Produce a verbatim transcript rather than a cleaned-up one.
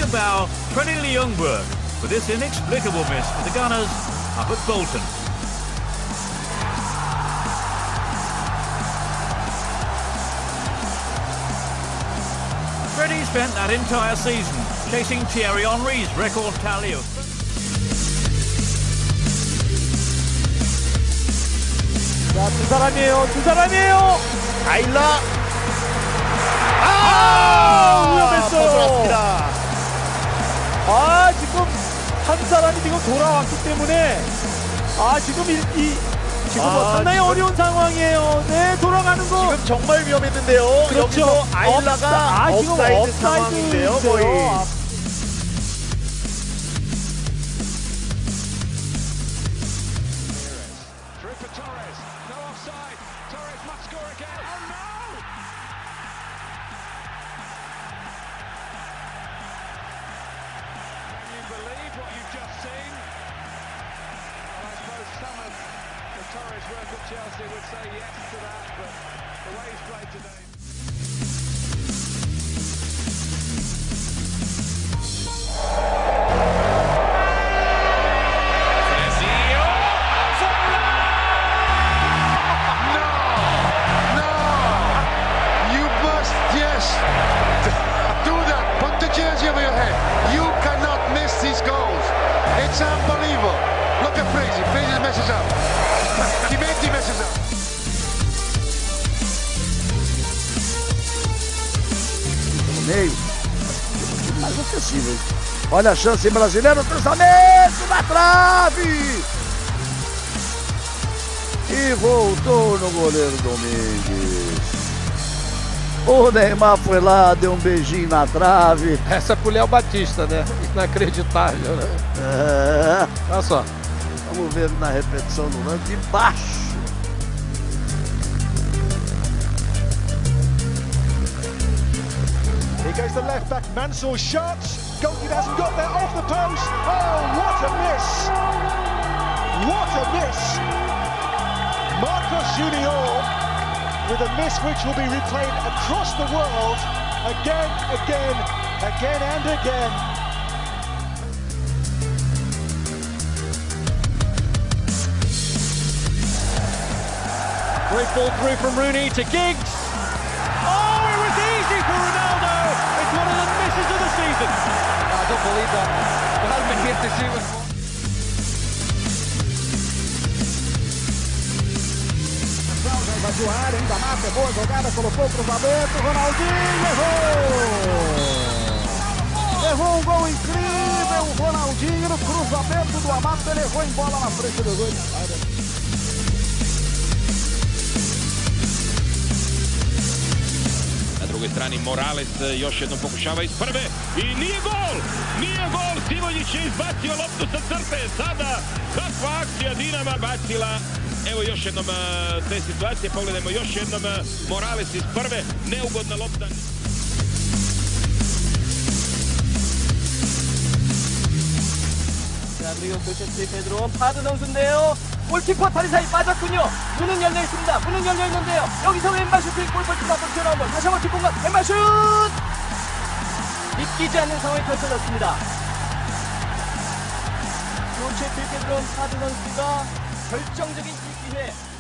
bow Freddie Ljungberg for this inexplicable miss for the Gunners up at Bolton. Freddie spent that entire season chasing Thierry Henry's record tally of... 자, 두 사람이에요. 두 사람이에요. 아일라. 아, 아 위험했어요. 벗어났습니다. 아, 지금 한 사람이 지금 돌아왔기 때문에 아, 지금 이, 이 지금 뭐 아, 상당히 지금, 어려운 상황이에요. 네, 돌아가는 거. 지금 정말 위험했는데요. 그렇죠. 여기서 아일라가 업사, 아, 지금 업사이드 업사이드 상황인데요, 거의. 아, Torres work at Chelsea would say yes to that, but the way he's played today. No, no, you must just do that. Put the jersey over your head. You cannot miss these goals. It's unbelievable. Look at Fraser. Fraser messes up. Chimetti messes up. No meio, mais acessível. Olha a chance brasileira, cruzamento na trave! E voltou no goleiro Domingues. O Neymar foi lá, deu um beijinho na trave. Essa é pro Léo Batista, né? Inacreditável, né? É. Olha só. Vamos ver na repetição do lance de baixo. Here goes the left back, Mansour shot. Goalkeeper hasn't got there, off the post. Oh, what a miss! What a miss! Marcos Junior with a miss which will be replayed across the world again, again, again and again. Great ball through from Rooney to Giggs. Oh, it was easy for Ronaldo. It's one of the misses of the season. I don't believe that. We haven't been here to see it. Invadiu a área, ainda mata, boa jogada, colocou o cruzamento, Ronaldinho errou! Errou um gol incrível, o Ronaldinho no cruzamento do Amata, ele errou em bola na frente do gol. Na drugoj strani Morales još jednom pokušava iz prve i nije gol! Nije gol! Simonjić je izbacio loptu sa crte. Sada kakva akcija Dinama bacila. Evo još jednom te situacije. Pogledajmo još jednom Morales iz prve. Neugodna lopta. 그리고 교체팀 페드로 파드 선수인데요. 골키퍼 다리 사이 빠졌군요. 문은 열려 있습니다. 문은 열려 있는데요. 여기서 왼발 슈팅 골퍼팀 앞으로 튀어나온 볼. 다시 한번 뒷공간 왼발 슛! 믿기지 않는 상황이 펼쳐졌습니다. 교체팀 페드로 파드 선수가 결정적인 이 기회.